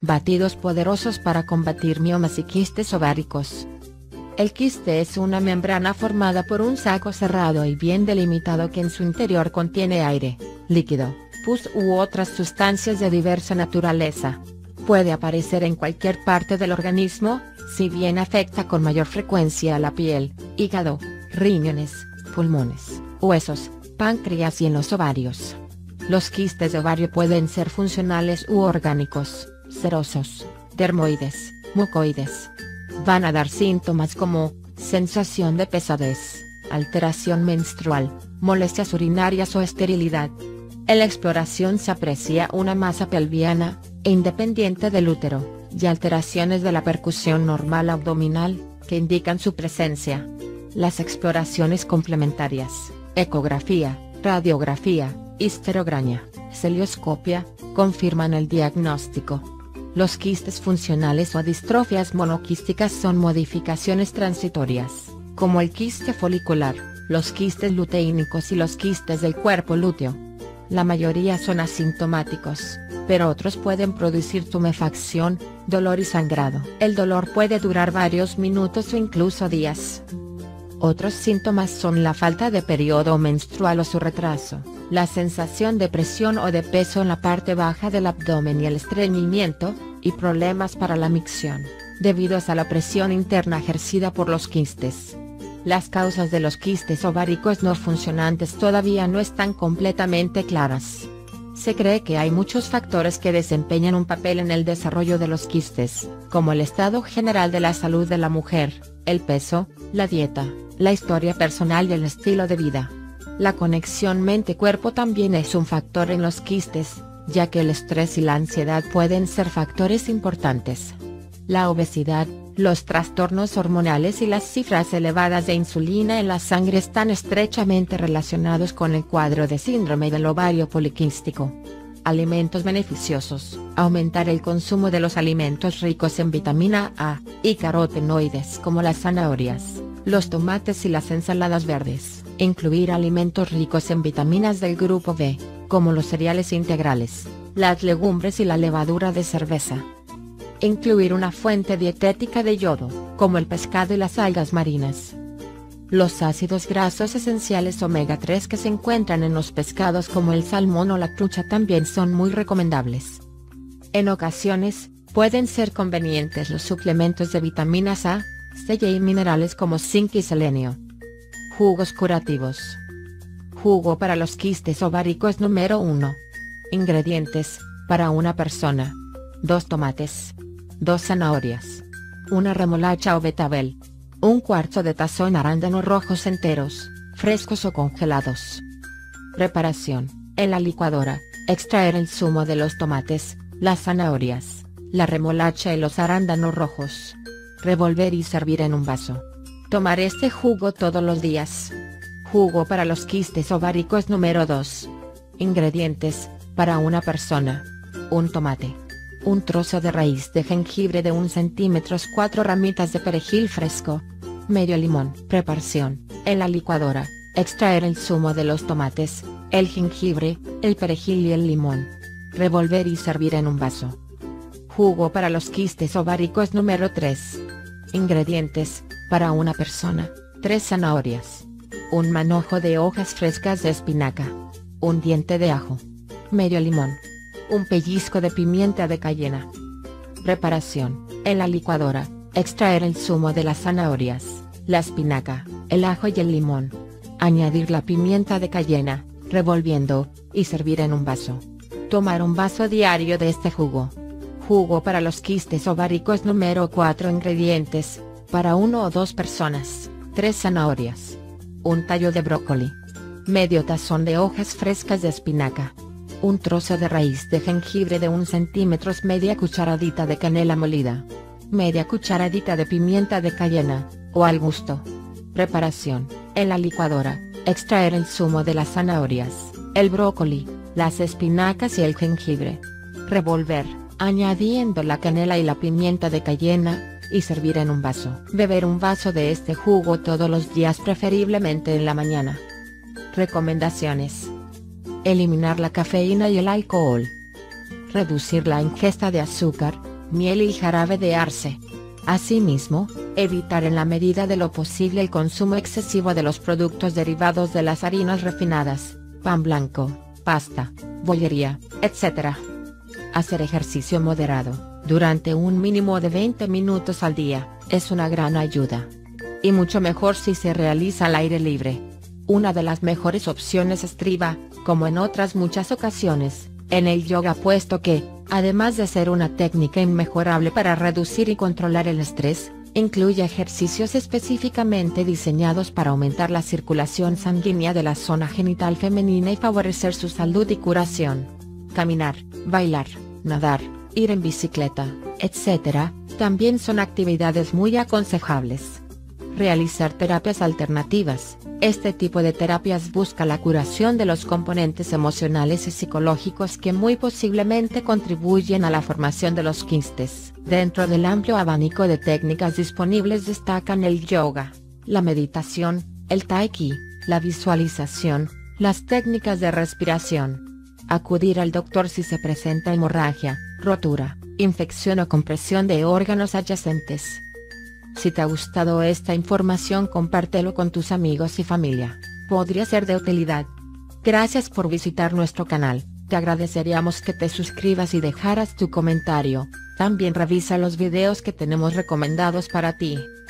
Batidos poderosos para combatir miomas y quistes ováricos. El quiste es una membrana formada por un saco cerrado y bien delimitado que en su interior contiene aire, líquido, pus u otras sustancias de diversa naturaleza. Puede aparecer en cualquier parte del organismo, si bien afecta con mayor frecuencia a la piel, hígado, riñones, pulmones, huesos, páncreas y en los ovarios. Los quistes de ovario pueden ser funcionales u orgánicos, serosos, dermoides, mucoides. Van a dar síntomas como sensación de pesadez, alteración menstrual, molestias urinarias o esterilidad. En la exploración se aprecia una masa pelviana, independiente del útero, y alteraciones de la percusión normal abdominal, que indican su presencia. Las exploraciones complementarias, ecografía, radiografía, histerografía, celioscopia, confirman el diagnóstico. Los quistes funcionales o distrofias monoquísticas son modificaciones transitorias, como el quiste folicular, los quistes luteínicos y los quistes del cuerpo lúteo. La mayoría son asintomáticos, pero otros pueden producir tumefacción, dolor y sangrado. El dolor puede durar varios minutos o incluso días. Otros síntomas son la falta de periodo menstrual o su retraso, la sensación de presión o de peso en la parte baja del abdomen y el estreñimiento, y problemas para la micción, debido a la presión interna ejercida por los quistes. Las causas de los quistes ováricos no funcionantes todavía no están completamente claras. Se cree que hay muchos factores que desempeñan un papel en el desarrollo de los quistes, como el estado general de la salud de la mujer, el peso, la dieta, la historia personal y el estilo de vida. La conexión mente-cuerpo también es un factor en los quistes, ya que el estrés y la ansiedad pueden ser factores importantes. La obesidad, los trastornos hormonales y las cifras elevadas de insulina en la sangre están estrechamente relacionados con el cuadro de síndrome del ovario poliquístico. Alimentos beneficiosos: aumentar el consumo de los alimentos ricos en vitamina A y carotenoides como las zanahorias, los tomates y las ensaladas verdes. Incluir alimentos ricos en vitaminas del grupo B, como los cereales integrales, las legumbres y la levadura de cerveza. Incluir una fuente dietética de yodo, como el pescado y las algas marinas. Los ácidos grasos esenciales omega 3 que se encuentran en los pescados como el salmón o la trucha también son muy recomendables. En ocasiones, pueden ser convenientes los suplementos de vitaminas A, C y minerales como zinc y selenio. Jugos curativos. Jugo para los quistes ováricos número 1. Ingredientes, para una persona: 2 tomates, 2 zanahorias, una remolacha o betabel, un cuarto de tazón arándanos rojos enteros, frescos o congelados. Preparación: en la licuadora, extraer el zumo de los tomates, las zanahorias, la remolacha y los arándanos rojos. Revolver y servir en un vaso. Tomar este jugo todos los días. Jugo para los quistes ováricos número 2. Ingredientes, para una persona: 1 tomate, un trozo de raíz de jengibre de 1 cm, 4 ramitas de perejil fresco, medio limón. Preparación: en la licuadora, extraer el zumo de los tomates, el jengibre, el perejil y el limón. Revolver y servir en un vaso. Jugo para los quistes ováricos número 3. Ingredientes, para una persona: 3 zanahorias, un manojo de hojas frescas de espinaca, un diente de ajo, medio limón, un pellizco de pimienta de cayena. Preparación: en la licuadora, extraer el zumo de las zanahorias, la espinaca, el ajo y el limón. Añadir la pimienta de cayena, revolviendo, y servir en un vaso. Tomar un vaso diario de este jugo. Jugo para los quistes ováricos número 4. Ingredientes, para 1 o 2 personas: 3 zanahorias, un tallo de brócoli, medio tazón de hojas frescas de espinaca, un trozo de raíz de jengibre de 1 cm, media cucharadita de canela molida, media cucharadita de pimienta de cayena, o al gusto. Preparación: en la licuadora, extraer el zumo de las zanahorias, el brócoli, las espinacas y el jengibre. Revolver, añadiendo la canela y la pimienta de cayena, y servir en un vaso. Beber un vaso de este jugo todos los días, preferiblemente en la mañana. Recomendaciones: eliminar la cafeína y el alcohol. Reducir la ingesta de azúcar, miel y jarabe de arce. Asimismo, evitar en la medida de lo posible el consumo excesivo de los productos derivados de las harinas refinadas, pan blanco, pasta, bollería, etc. Hacer ejercicio moderado, durante un mínimo de 20 minutos al día, es una gran ayuda. Y mucho mejor si se realiza al aire libre. Una de las mejores opciones estriba, como en otras muchas ocasiones, en el yoga, puesto que, además de ser una técnica inmejorable para reducir y controlar el estrés, incluye ejercicios específicamente diseñados para aumentar la circulación sanguínea de la zona genital femenina y favorecer su salud y curación. Caminar, bailar, nadar, ir en bicicleta, etc., también son actividades muy aconsejables. Realizar terapias alternativas. Este tipo de terapias busca la curación de los componentes emocionales y psicológicos que muy posiblemente contribuyen a la formación de los quistes. Dentro del amplio abanico de técnicas disponibles destacan el yoga, la meditación, el tai chi, la visualización, las técnicas de respiración. Acudir al doctor si se presenta hemorragia, rotura, infección o compresión de órganos adyacentes. Si te ha gustado esta información, compártelo con tus amigos y familia, podría ser de utilidad. Gracias por visitar nuestro canal, te agradeceríamos que te suscribas y dejaras tu comentario, también revisa los videos que tenemos recomendados para ti.